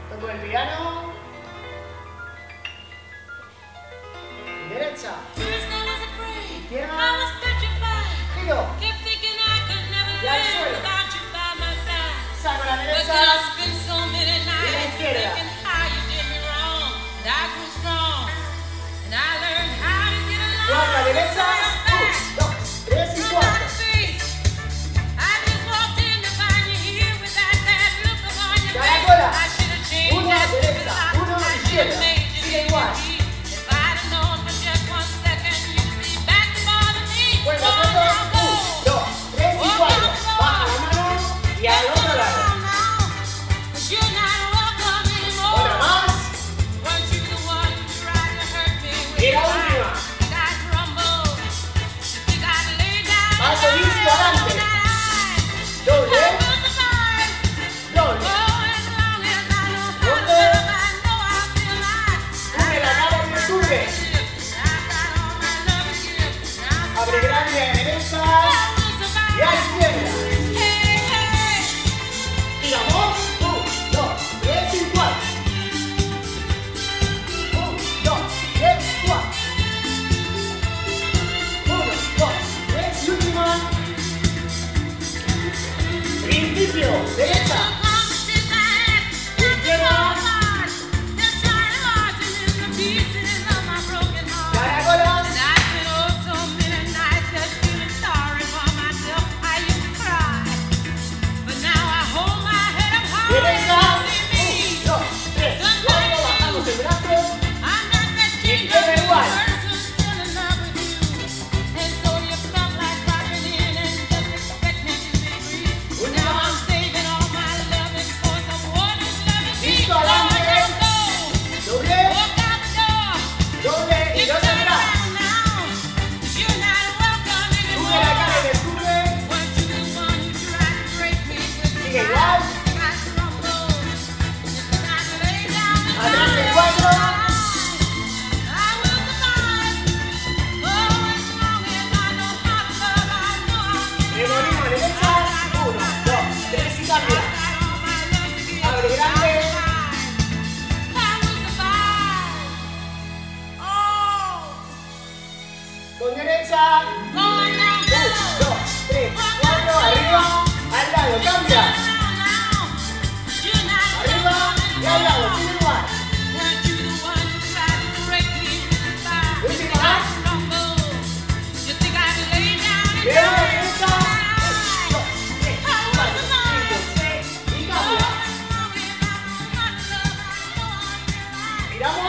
Toco el piano. Derecha. Izquierda. Giro. Y al suelo. Saco la derecha. Y la izquierda. Cuarta derecha. 1, 2, 3 y 4. Caracola. 1 derecha, 1 izquierda. Sigue igual. Bueno, 1, 2, 3 y 4. Baja la mano y al otro lado. Otra más. Y la última. Paso listo adelante. Doble. Doble. Sube la cara y sube. Abre grande a derecha y a izquierda. Y vamos. 1, 2, 3 y 4. 1, 2, 3, 4. 1, 2, 3 y última. Principio. Derecha. Izquierda. Caracolas. Derecha. 1, 2, 3, 4. Bajamos el brazo. Izquierda igual. Listo, adelante. Doble. Doble y dos atrás. Sube la cara y descubre. Sigue igual. Atrás el 4. Revolvimos a derecha. 1, 2, 3 y cambia. Abre grande. Con derecha. 1, 2, 3, 4. Arriba. Al lado. Cambia. Arriba y al lado. Sigue igual. Última. Veo la derecha. 1, 2, 3, 4, 5, 6 y cambia. Miramos.